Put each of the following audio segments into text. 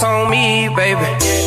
That's on me, baby.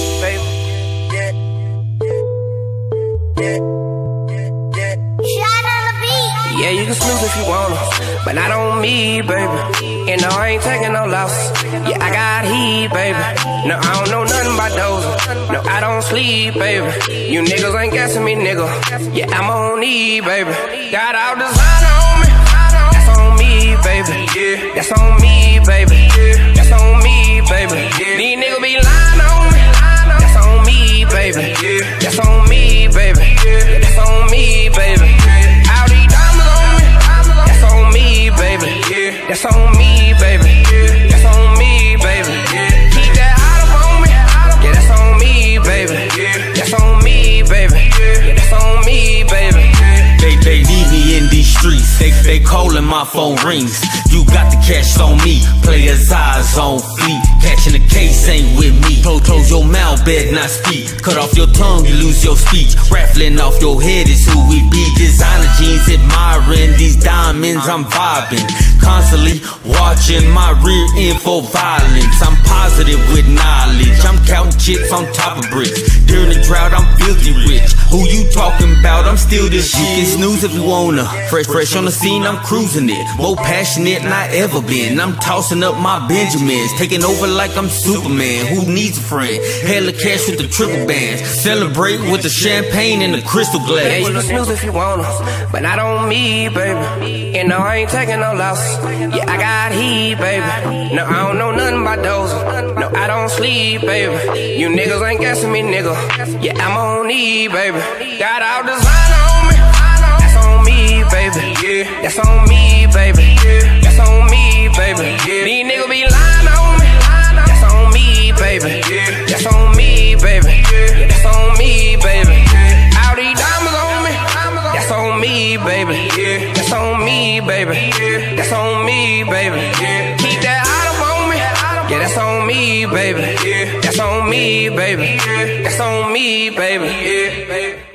Yeah, you can snooze if you wanna, but not on me, baby. And no, I ain't taking no loss. Yeah, I got heat, baby. No, I don't know nothing about those. No, I don't sleep, baby. You niggas ain't guessing me, nigga. Yeah, I'm on E, baby. Got all designer on me. That's on me, baby. That's on me, baby. That's on me, baby. These niggas be lying on me. That's on me, baby. That's on me, baby. That's on me, baby. All these diamonds on me. That's on me, baby. That's on me, baby. That's on me, baby. Keep that olive on me. Yeah, that's on me, baby. That's on me, baby. That's on me, baby. They leave me in these streets. They calling my phone rings. You got the cash on me. Players' eyes on fleet. Catching the case ain't with me. Close your mouth, better not speak. Cut off your tongue, you lose your speech. Raffling off your head is who we be. Designer jeans, admiring these diamonds. I'm vibing, constantly watching my rear end for violence. I'm positive with knowledge. I'm counting chips on top of bricks. During the drought, I'm filthy rich. Who you talking about? I'm still this shit. You can snooze if you wanna. Fresh on the scene, I'm cruising it. More passionate than I ever been. I'm tossing up my Benjamins, taking over like I'm Superman. Who needs a friend? Hella cash with the triple bands. Celebrate with the champagne and the crystal glass. Yeah, you can snooze if you wanna, but not on me, baby. And no, I ain't taking no loss. Yeah, I got heat, baby. No, I don't know nothing about those. No, I don't sleep, baby. You niggas ain't guessing me, nigga. Yeah, I'm on E, baby. Got all designer on me. That's on me, baby. That's on me, baby. That's on me, baby. These niggas be lying on me. That's on me, baby. That's on me, baby. That's on me, baby. All these diamonds on me. That's on me, baby. That's on me, baby. That's on me, baby. Keep that olive on me. Yeah, that's on me, baby. That's on me, baby. That's on me, baby.